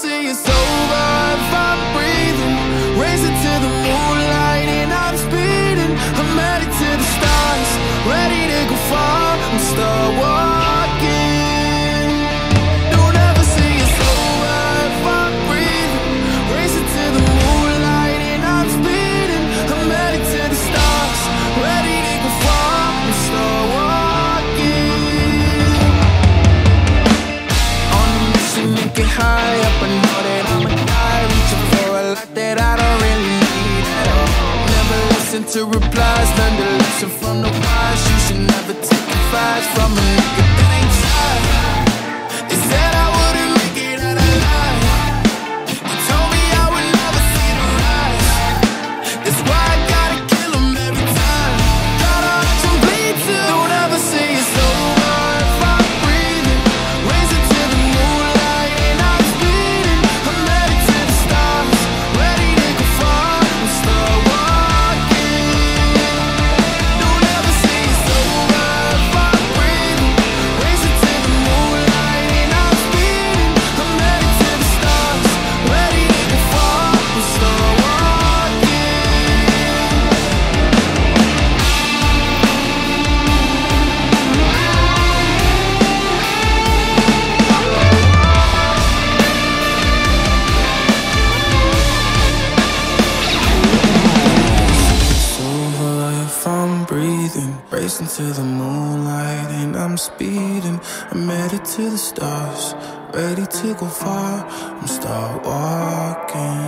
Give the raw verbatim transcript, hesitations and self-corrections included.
see it's over if I'm breathing. Racing to the moonlight and I'm speeding. I'm headed to the stars, ready to go far. I'm start walking. Don't ever see it's over if I'm breathing. Racing to the moonlight and I'm speeding. I'm headed to the stars, ready to go far. I'm start walking. On a mission to get high up, I know that I'm a guy reaching for a lot that I don't really need at all. Never listen to replies, learn the lesson from the wise. You should never take advice from a nigga that ain't tried. They said I wouldn't make it out alive. They told me I would never see the rise. That's why I gotta kill 'em every time. Gotta watch 'em bleed too. Don't ever say it's over if I'm breathing. Racing to the moonlight and I'm speeding. I'm headed to the stars, ready to go far. I'm start walking. Don't ever say it's over if I'm breathing. Racing to the moonlight and I'm speeding. I'm headed to the stars, ready to go far. I'm start walking. It's over if I'm breathing. Racing to the moonlight and I'm speeding. I'm headed to the stars, ready to go far. I'm start walking.